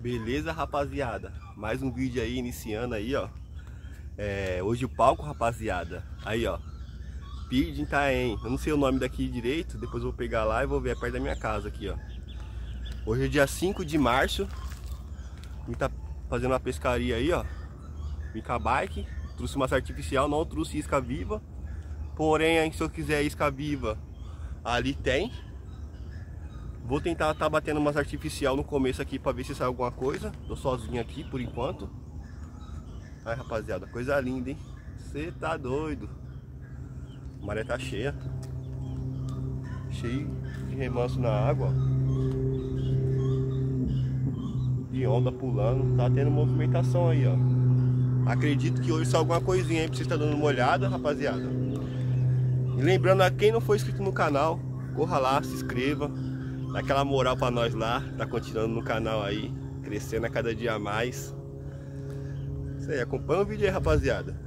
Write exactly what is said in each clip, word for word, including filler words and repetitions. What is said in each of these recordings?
Beleza, rapaziada? Mais um vídeo aí, iniciando aí, ó. É, hoje o palco, rapaziada. Aí, ó. Pier de Itaém. Eu não sei o nome daqui direito. Depois eu vou pegar lá e vou ver. É perto da minha casa aqui, ó. Hoje é dia cinco de março. A gente tá fazendo uma pescaria aí, ó. Vim com a bike. Trouxe massa artificial, não trouxe isca viva. Porém, se eu quiser isca viva, ali tem. Vou tentar estar tá batendo umas artificial no começo aqui pra ver se sai alguma coisa. Tô sozinho aqui por enquanto. Aí, rapaziada, coisa linda, hein? Você tá doido. A maré tá cheia. Cheio de remanso na água, ó. De onda pulando. Tá tendo movimentação aí, ó. Acredito que hoje sai alguma coisinha aí pra vocês estar dando uma olhada, rapaziada. E lembrando a quem não for inscrito no canal, corra lá, se inscreva. Dá aquela moral pra nós lá, tá continuando no canal aí, crescendo a cada dia mais. Isso aí, acompanha o vídeo aí, rapaziada.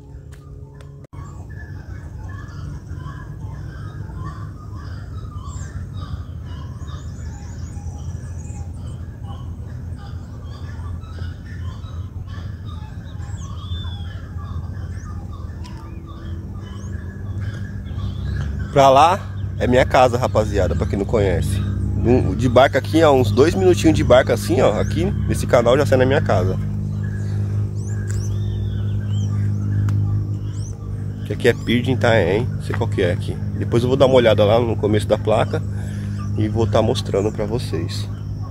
Pra lá é minha casa, rapaziada, pra quem não conhece. De barca aqui, ó, uns dois minutinhos de barca assim, ó, aqui nesse canal já sai na minha casa. Que aqui é Pier de Itaém, não sei qual que é aqui. Depois eu vou dar uma olhada lá no começo da placa e vou estar mostrando pra vocês.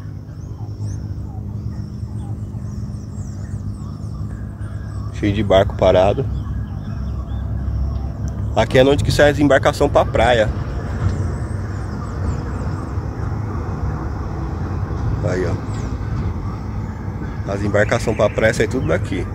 Cheio de barco parado. Aqui é onde que sai as embarcações pra praia. Aí, ó. As embarcações pra praia saem tudo daqui.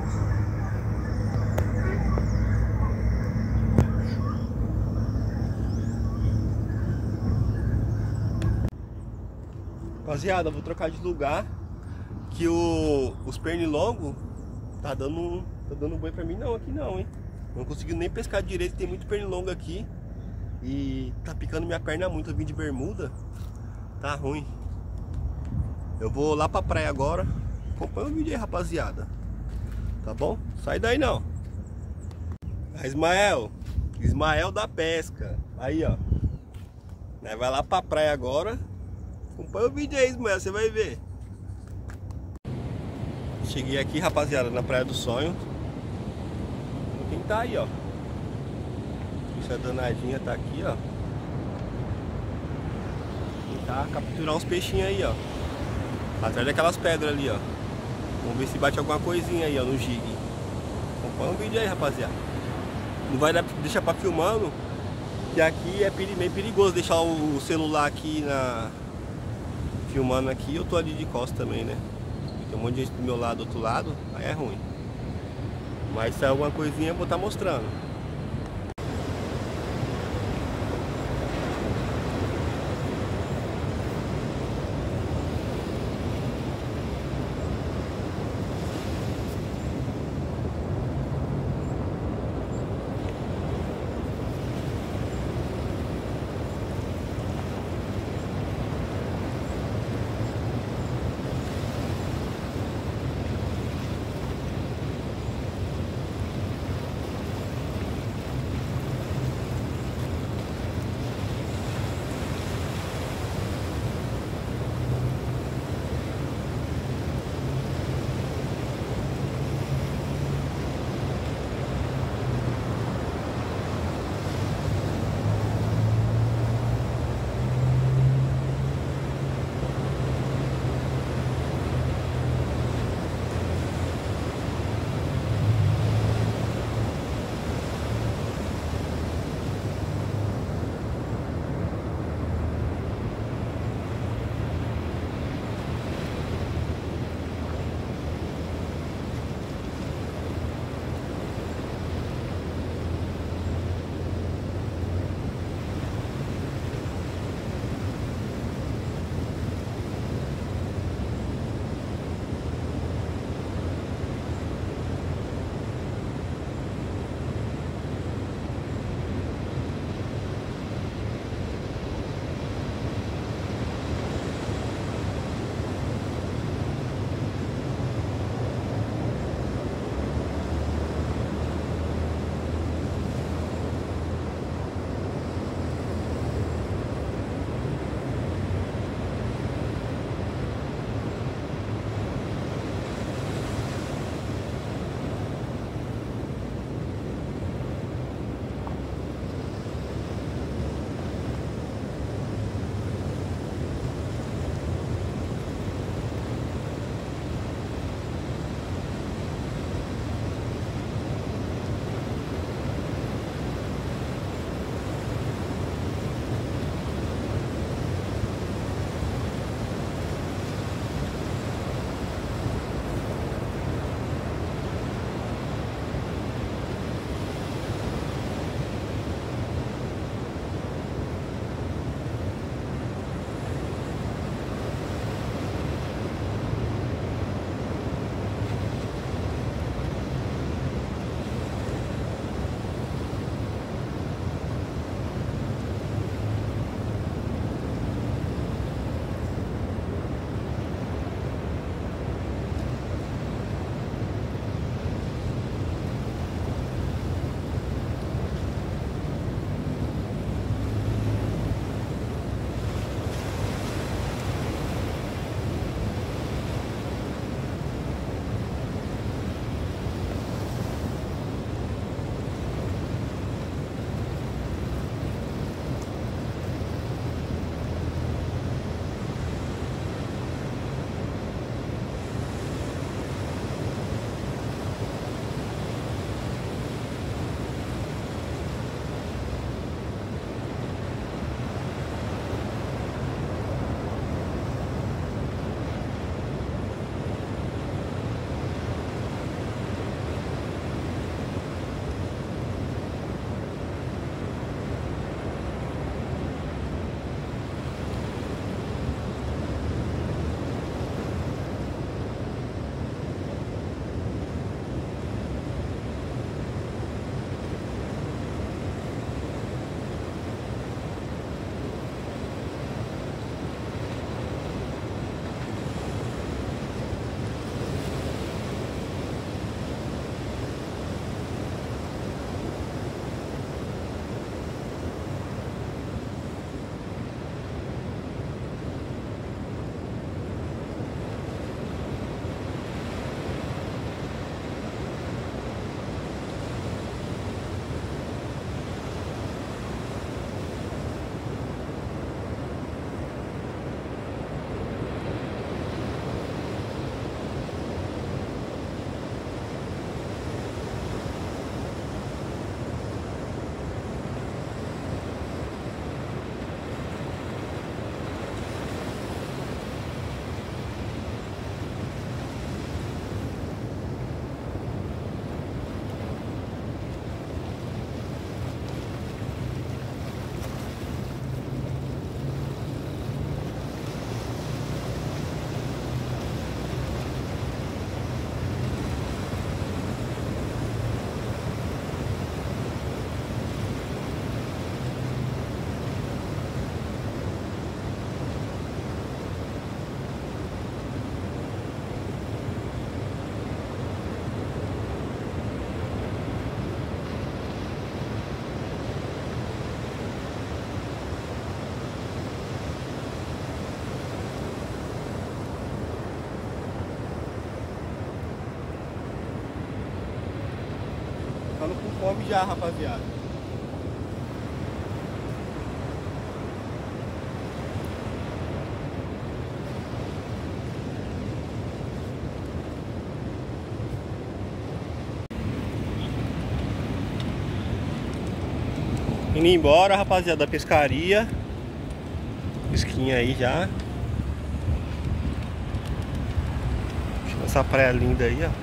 Rapaziada, vou trocar de lugar. Que o, os pernilongos tá dando, tá dando banho pra mim não, aqui não, hein. Não consigo nem pescar direito, tem muito pernilongo aqui. E tá picando minha perna muito, eu vim de bermuda. Tá ruim. Eu vou lá pra praia agora. Acompanha o vídeo aí, rapaziada. Tá bom? Sai daí não. Ah, Ismael. Ismael da pesca. Aí, ó. Vai lá pra praia agora. Acompanha o vídeo aí, Ismael, você vai ver. Cheguei aqui, rapaziada, na Praia do Sonho. Quem tá aí, ó. Essa danadinha tá aqui, ó. Tentar capturar uns peixinhos aí, ó. Atrás daquelas pedras ali, ó. Vamos ver se bate alguma coisinha aí, ó, no jig. Acompanha o vídeo aí, rapaziada. Não vai dar pra deixar pra filmando, que aqui é meio perigoso deixar o celular aqui na... filmando aqui. Eu tô ali de costas também, né? Tem um monte de gente do meu lado, do outro lado, aí é ruim. Mas se é alguma coisinha eu vou estar mostrando. ficando com fome já, rapaziada. Indo embora, rapaziada, da pescaria. Pesquinha aí já. Essa praia linda aí, ó.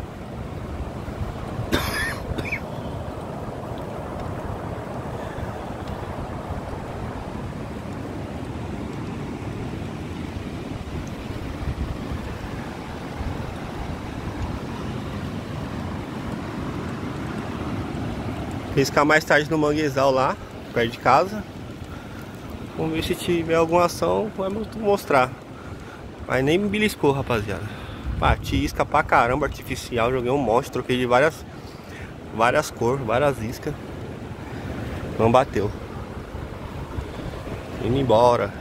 Pescar mais tarde no manguezal lá, perto de casa. Vamos ver se tiver alguma ação, vamos mostrar. Mas nem me beliscou, rapaziada. Bati isca pra caramba, artificial. Joguei um monte, troquei de várias Várias cores, várias iscas. Não bateu. Indo embora.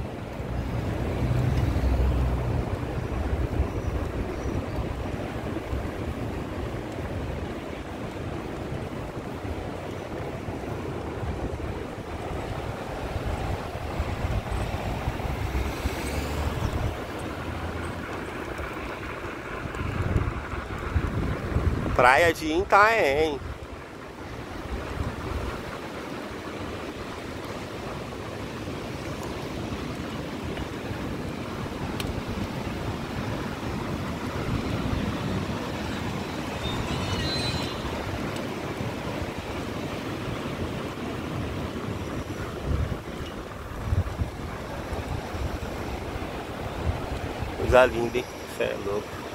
Praia de Itaém. Coisa linda, hein? Cê é louco.